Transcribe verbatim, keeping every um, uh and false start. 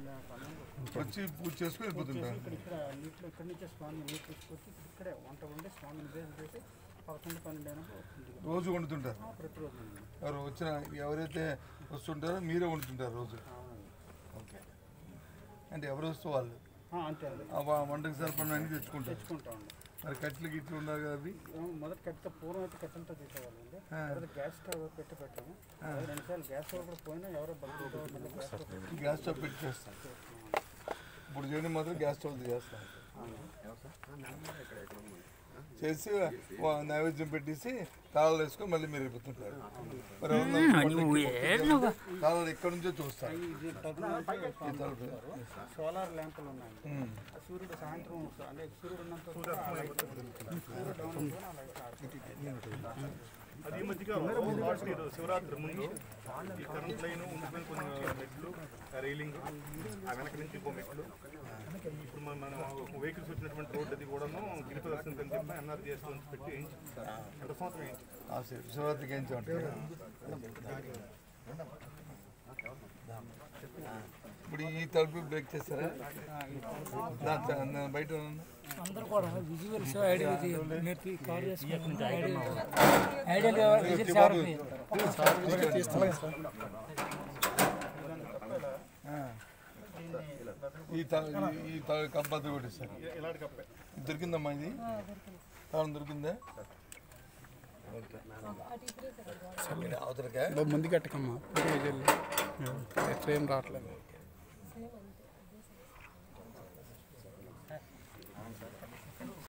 వచ్చి పూజ చేసుకుని వెళ్ళిపోతుంటారు. ఇక్కడ ఇక్కడ నీటిలో ఇక్కడి నుంచే స్వామి నీటి తీసుకొచ్చి ఇక్కడే వంట వండి స్వామిని బేస్ చేసి పదకొండు పన్నెండు అయినప్పుడు రోజు వండుతుంటారు. ప్రతిరోజు ఎవరు వచ్చిన ఎవరైతే వస్తుంటారో మీరే వండుతుంటారు రోజు. ఓకే, అంటే ఎవరు వస్తూ వాళ్ళు అంతే వంటకి సరిపడిన అన్ని తెచ్చుకుంటారు. తెచ్చుకుంటామండి. మరి కట్టెలు గిట్లు ఉన్నారు కదా అవి మొదటి కట్టె పూర్వం అయితే కట్టెలతో తీసేవాళ్ళు అండి. తర్వాత గ్యాస్ స్టవ్ పెట్టి పెట్టాము. రెండు సార్లు గ్యాస్ స్టవ్ కూడా పోయినా ఎవరో బతుకుతో గ్యాస్ స్టవ్ పెట్టి చేస్తాం. ఇప్పుడు చేయడం మాత్రం గ్యాస్ స్టవ్ చేస్తాం. చేసి నైవేద్యం పెట్టేసి తాళాలు వేసుకొని మళ్ళీ మీరు వెళ్ళిపోతుంటారు. మరి తాళాలు ఎక్కడి నుంచో చూస్తారు. సోలార్ ల్యాంపులు ఉన్నాయి. సూర్యుడు సాయంత్రం అంటే సూర్యుడు ఉన్నంత అది ఈ మధ్యగా శివరాత్రి ముందు ఈ కరెంట్ లైన్ ఉండిపోయిన కొన్ని మెట్లు రైలింగ్ ఆ వెనక నుంచి ఇంకో మెట్లు ఇప్పుడు మన వెహికల్స్ వచ్చినటువంటి రోడ్డు అది కూడాను గిరిపి దర్శనం అని చెప్పి ఎన్ఆర్జీఎస్ నుంచి పెట్టి ఎంత సంవత్సరం ఏంటి శివరాత్రికి ఏం ఉంటాయి. ఇప్పుడు ఈ తలుపు బ్రేక్ చేస్తారా బయట అందరూ కూడా విజువల్స్ ఐడియా కాల్ చేసుకుంటే ఈ కంపద్దు కూడా సార్ దొరికిందమ్మా. ఇది తాళం దొరికిందా? ముందు కట్టకమ్మా ట్రైన్ రావట్లేదు.